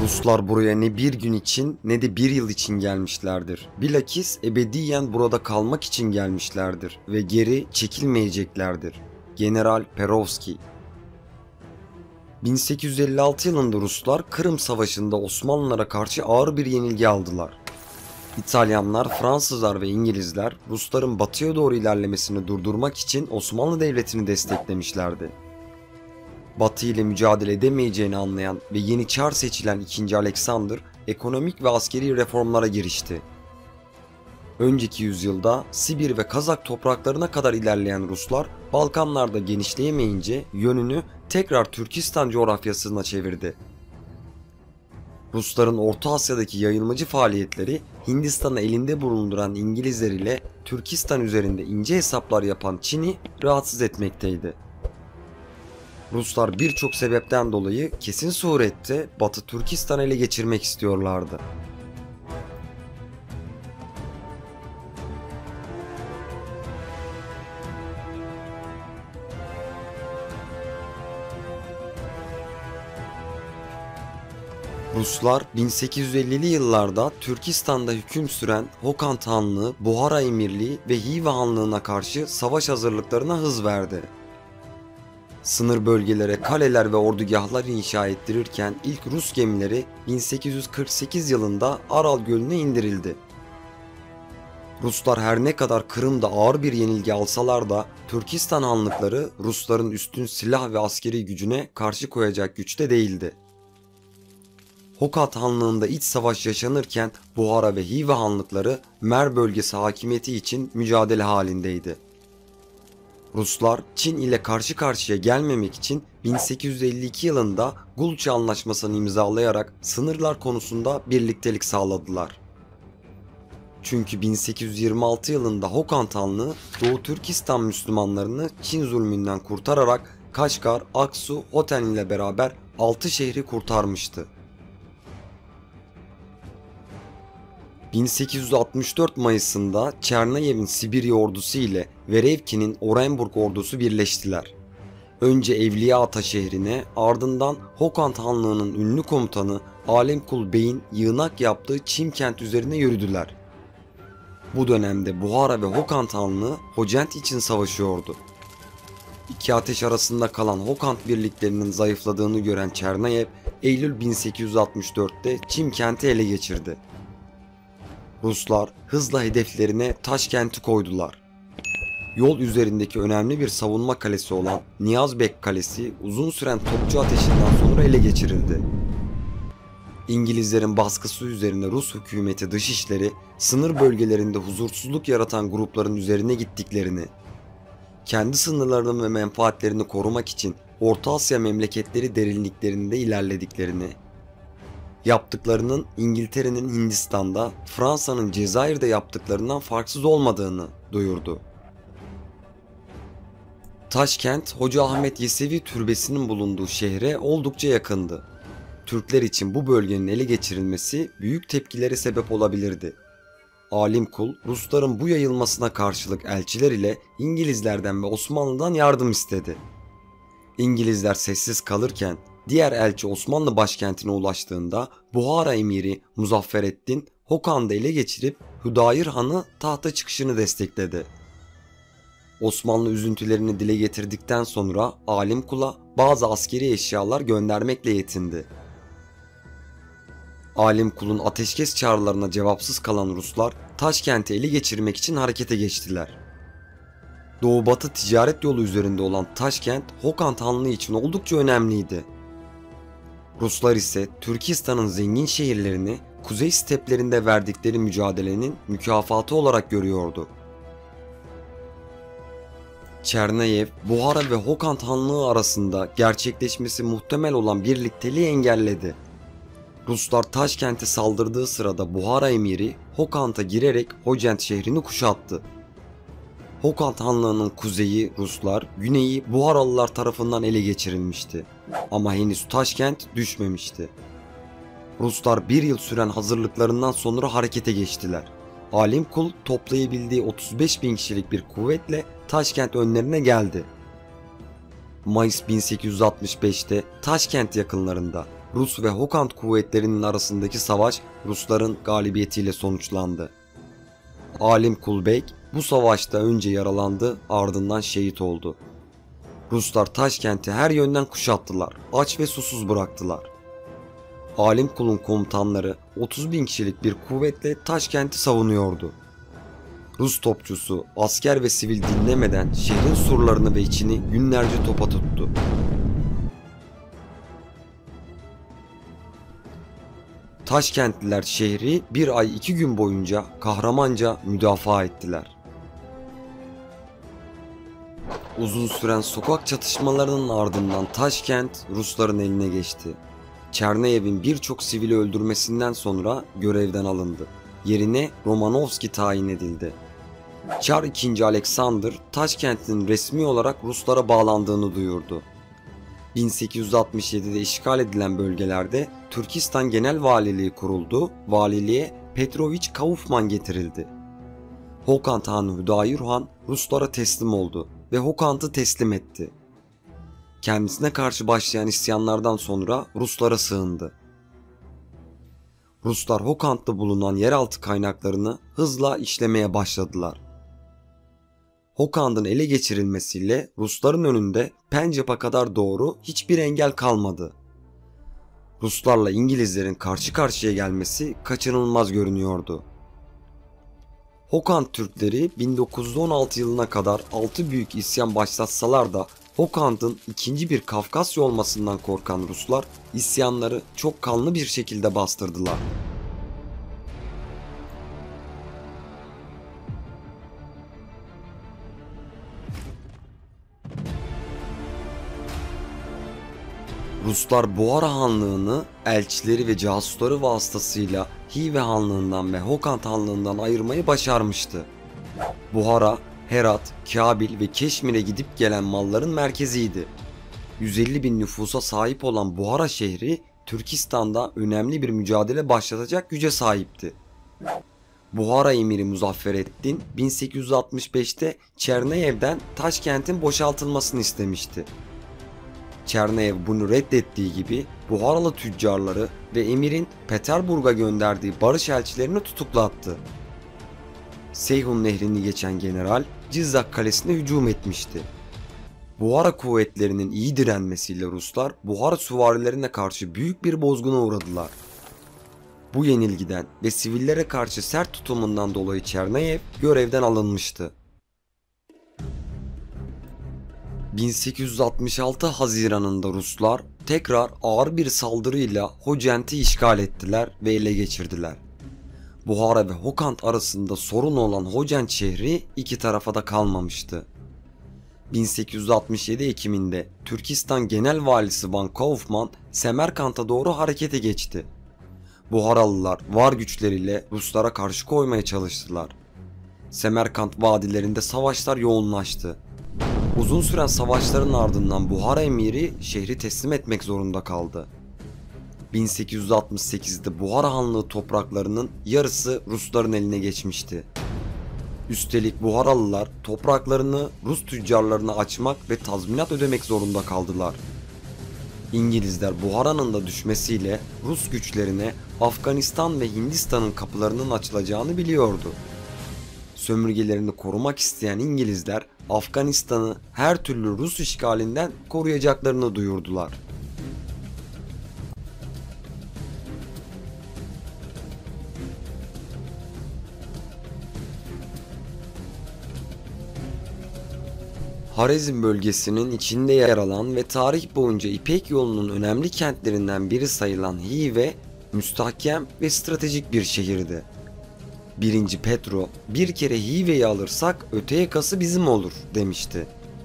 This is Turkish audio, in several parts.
Ruslar buraya ne bir gün için ne de bir yıl için gelmişlerdir. Bilakis ebediyen burada kalmak için gelmişlerdir ve geri çekilmeyeceklerdir. General Perovski. 1856 yılında Ruslar Kırım Savaşı'nda Osmanlılara karşı ağır bir yenilgi aldılar. İtalyanlar, Fransızlar ve İngilizler Rusların batıya doğru ilerlemesini durdurmak için Osmanlı Devleti'ni desteklemişlerdi. Batı ile mücadele edemeyeceğini anlayan ve yeni çar seçilen 2. Alexander ekonomik ve askeri reformlara girişti. Önceki yüzyılda Sibir ve Kazak topraklarına kadar ilerleyen Ruslar Balkanlarda genişleyemeyince yönünü tekrar Türkistan coğrafyasına çevirdi. Rusların Orta Asya'daki yayılmacı faaliyetleri Hindistan'ı elinde bulunduran İngilizler ile Türkistan üzerinde ince hesaplar yapan Çin'i rahatsız etmekteydi. Ruslar birçok sebepten dolayı kesin surette Batı Türkistan'ı ele geçirmek istiyorlardı. Ruslar 1850'li yıllarda Türkistan'da hüküm süren Hokan Hanlığı, Buhara Emirliği ve Hiva Hanlığı'na karşı savaş hazırlıklarına hız verdi. Sınır bölgelere kaleler ve ordugahlar inşa ettirirken ilk Rus gemileri 1848 yılında Aral Gölü'ne indirildi. Ruslar her ne kadar Kırım'da ağır bir yenilgi alsalar da Türkistan hanlıkları Rusların üstün silah ve askeri gücüne karşı koyacak güçte değildi. Hokat Hanlığı'nda iç savaş yaşanırken Buhara ve Hiva hanlıkları Mer bölgesi hakimiyeti için mücadele halindeydi. Ruslar Çin ile karşı karşıya gelmemek için 1852 yılında Gulçi Anlaşması'nı imzalayarak sınırlar konusunda birliktelik sağladılar. Çünkü 1826 yılında Hokan Hanlığı Doğu Türkistan Müslümanlarını Çin zulmünden kurtararak Kaşgar, Aksu, Hoten ile beraber 6 şehri kurtarmıştı. 1864 Mayıs'ında Çernayev'in Sibirya ordusu ile Verevki'nin Orenburg ordusu birleştiler. Önce Evliyaata şehrine, ardından Hokan Hanlığı'nın ünlü komutanı Alemkul Bey'in yığınak yaptığı Çimkent üzerine yürüdüler. Bu dönemde Buhara ve Hokan Hanlığı Hocent için savaşıyordu. İki ateş arasında kalan Hokan birliklerinin zayıfladığını gören Çernayev, Eylül 1864'te Çimkent'i ele geçirdi. Ruslar hızla hedeflerine Taşkent'i koydular. Yol üzerindeki önemli bir savunma kalesi olan Niyazbek Kalesi uzun süren topçu ateşinden sonra ele geçirildi. İngilizlerin baskısı üzerine Rus hükümeti dışişleri sınır bölgelerinde huzursuzluk yaratan grupların üzerine gittiklerini, kendi sınırlarını ve menfaatlerini korumak için Orta Asya memleketleri derinliklerinde ilerlediklerini, yaptıklarının İngiltere'nin Hindistan'da, Fransa'nın Cezayir'de yaptıklarından farksız olmadığını duyurdu. Taşkent, Hoca Ahmet Yesevi türbesinin bulunduğu şehre oldukça yakındı. Türkler için bu bölgenin ele geçirilmesi büyük tepkilere sebep olabilirdi. Alimkul, Rusların bu yayılmasına karşılık elçiler ile İngilizlerden ve Osmanlı'dan yardım istedi. İngilizler sessiz kalırken diğer elçi Osmanlı başkentine ulaştığında Buhara emiri Muzaffereddin Hokan'da ele geçirip Hüdayır Han'ı tahta çıkışını destekledi. Osmanlı üzüntülerini dile getirdikten sonra Alimkul'a bazı askeri eşyalar göndermekle yetindi. Alimkul'un ateşkes çağrılarına cevapsız kalan Ruslar Taşkent'i ele geçirmek için harekete geçtiler. Doğu-batı ticaret yolu üzerinde olan Taşkent, Hokan Hanlığı için oldukça önemliydi. Ruslar ise Türkistan'ın zengin şehirlerini kuzey steplerinde verdikleri mücadelenin mükafatı olarak görüyordu. Çernayev, Buhara ve Hokan Hanlığı arasında gerçekleşmesi muhtemel olan birlikteliği engelledi. Ruslar Taşkent'e saldırdığı sırada Buhara emiri Hokant'a girerek Hocent şehrini kuşattı. Hokant Hanlığı'nın kuzeyi Ruslar, güneyi Buharalılar tarafından ele geçirilmişti. Ama henüz Taşkent düşmemişti. Ruslar bir yıl süren hazırlıklarından sonra harekete geçtiler. Alimkul toplayabildiği 35.000 kişilik bir kuvvetle Taşkent önlerine geldi. Mayıs 1865'te Taşkent yakınlarında Rus ve Hokant kuvvetlerinin arasındaki savaş Rusların galibiyetiyle sonuçlandı. Alim Kulbek bu savaşta önce yaralandı, ardından şehit oldu. Ruslar Taşkent'i her yönden kuşattılar, aç ve susuz bıraktılar. Alim Kul'un komutanları 30.000 kişilik bir kuvvetle Taşkent'i savunuyordu. Rus topçusu asker ve sivil dinlemeden şehrin surlarını ve içini günlerce topa tuttu. Taşkentliler şehri 1 ay 2 gün boyunca kahramanca müdafaa ettiler. Uzun süren sokak çatışmalarının ardından Taşkent Rusların eline geçti. Çerneyev'in birçok sivili öldürmesinden sonra görevden alındı. Yerine Romanovski tayin edildi. Çar II. Alexander Taşkent'in resmi olarak Ruslara bağlandığını duyurdu. 1867'de işgal edilen bölgelerde Türkistan Genel Valiliği kuruldu, valiliğe Petroviç Kaufman getirildi. Hokant Hanı Hüdayır Han Ruslara teslim oldu ve Hokant'ı teslim etti. Kendisine karşı başlayan isyanlardan sonra Ruslara sığındı. Ruslar Hokant'ta bulunan yeraltı kaynaklarını hızla işlemeye başladılar. Hokant'ın ele geçirilmesiyle Rusların önünde Pencap'a kadar doğru hiçbir engel kalmadı. Ruslarla İngilizlerin karşı karşıya gelmesi kaçınılmaz görünüyordu. Hokant Türkleri 1916 yılına kadar 6 büyük isyan başlatsalar da Hokant'ın ikinci bir Kafkasya olmasından korkan Ruslar isyanları çok kanlı bir şekilde bastırdılar. Ruslar Buhara Hanlığı'nı elçileri ve casusları vasıtasıyla Hive Hanlığı'ndan ve Hokant Hanlığı'ndan ayırmayı başarmıştı. Buhara, Herat, Kabil ve Keşmir'e gidip gelen malların merkeziydi. 150.000 nüfusa sahip olan Buhara şehri Türkistan'da önemli bir mücadele başlatacak güce sahipti. Buhara emiri Muzaffereddin 1865'te Çerneyev'den Taşkent'in boşaltılmasını istemişti. Çerneyev bunu reddettiği gibi Buharalı tüccarları ve emirin Peterburg'a gönderdiği barış elçilerini tutuklattı. Seyhun Nehri'ni geçen general Cizak Kalesi'ne hücum etmişti. Buhara kuvvetlerinin iyi direnmesiyle Ruslar Buhara süvarilerine karşı büyük bir bozguna uğradılar. Bu yenilgiden ve sivillere karşı sert tutumundan dolayı Çerneyev görevden alınmıştı. 1866 Haziran'ında Ruslar tekrar ağır bir saldırıyla Hocent'i işgal ettiler ve ele geçirdiler. Buhara ve Hokant arasında sorun olan Hocent şehri iki tarafa da kalmamıştı. 1867 Ekim'inde Türkistan Genel Valisi Van Kaufman Semerkant'a doğru harekete geçti. Buharalılar var güçleriyle Ruslara karşı koymaya çalıştılar. Semerkant vadilerinde savaşlar yoğunlaştı. Uzun süren savaşların ardından Buhara emiri şehri teslim etmek zorunda kaldı. 1868'de Buhara Hanlığı topraklarının yarısı Rusların eline geçmişti. Üstelik Buharalılar topraklarını Rus tüccarlarına açmak ve tazminat ödemek zorunda kaldılar. İngilizler Buhara'nın da düşmesiyle Rus güçlerine Afganistan ve Hindistan'ın kapılarının açılacağını biliyordu. Sömürgelerini korumak isteyen İngilizler Afganistan'ı her türlü Rus işgalinden koruyacaklarını duyurdular. Harezm bölgesinin içinde yer alan ve tarih boyunca İpek yolunun önemli kentlerinden biri sayılan Hive, müstahkem ve stratejik bir şehirdi. 1. Petro, bir kere Hive'yi alırsak öte yakası bizim olur demişti.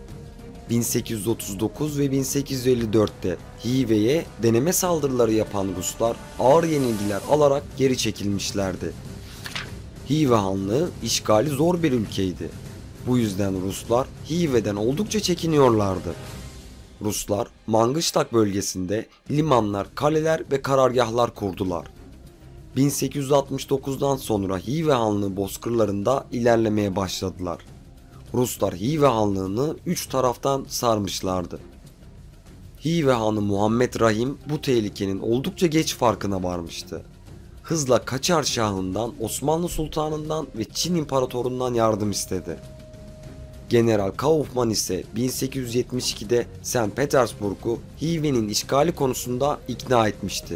1839 ve 1854'te Hive'ye deneme saldırıları yapan Ruslar ağır yenilgiler alarak geri çekilmişlerdi. Hive Hanlığı işgali zor bir ülkeydi. Bu yüzden Ruslar Hive'den oldukça çekiniyorlardı. Ruslar Mangıştak bölgesinde limanlar, kaleler ve karargahlar kurdular. 1869'dan sonra Hive Hanlığı bozkırlarında ilerlemeye başladılar. Ruslar Hive Hanlığı'nı 3 taraftan sarmışlardı. Hive Hanı Muhammed Rahim bu tehlikenin oldukça geç farkına varmıştı. Hızla Kaçar Şah'ından, Osmanlı Sultanı'ndan ve Çin İmparatorundan yardım istedi. General Kaufman ise 1872'de St. Petersburg'u Hive'nin işgali konusunda ikna etmişti.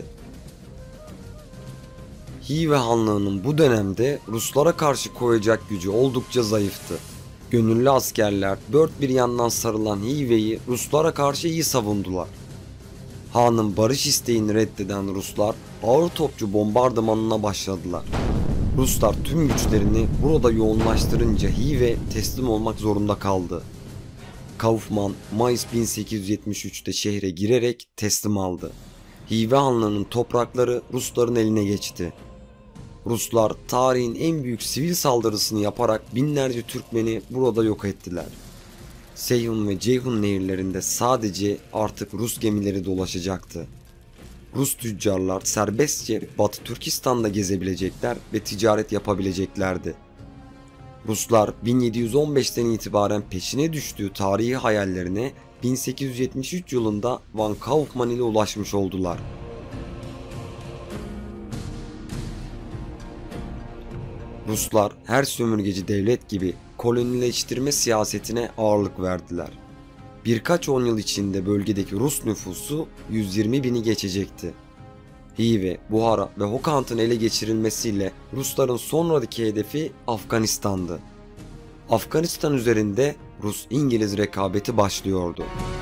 Hive Hanlığı'nın bu dönemde Ruslara karşı koyacak gücü oldukça zayıftı. Gönüllü askerler dört bir yandan sarılan Hive'yi Ruslara karşı iyi savundular. Han'ın barış isteğini reddeden Ruslar ağır topçu bombardımanına başladılar. Ruslar tüm güçlerini burada yoğunlaştırınca Hive teslim olmak zorunda kaldı. Kaufman Mayıs 1873'te şehre girerek teslim aldı. Hive Hanlığı'nın toprakları Rusların eline geçti. Ruslar tarihin en büyük sivil saldırısını yaparak binlerce Türkmeni burada yok ettiler. Seyhun ve Ceyhun nehirlerinde sadece artık Rus gemileri dolaşacaktı. Rus tüccarlar serbestçe Batı Türkistan'da gezebilecekler ve ticaret yapabileceklerdi. Ruslar 1715'ten itibaren peşine düştüğü tarihi hayallerine 1873 yılında Van Kaufman ile ulaşmış oldular. Ruslar her sömürgeci devlet gibi kolonileştirme siyasetine ağırlık verdiler. Birkaç 10 yıl içinde bölgedeki Rus nüfusu 120 bini geçecekti. Hive, Buhara ve Hokant'ın ele geçirilmesiyle Rusların sonraki hedefi Afganistan'dı. Afganistan üzerinde Rus-İngiliz rekabeti başlıyordu.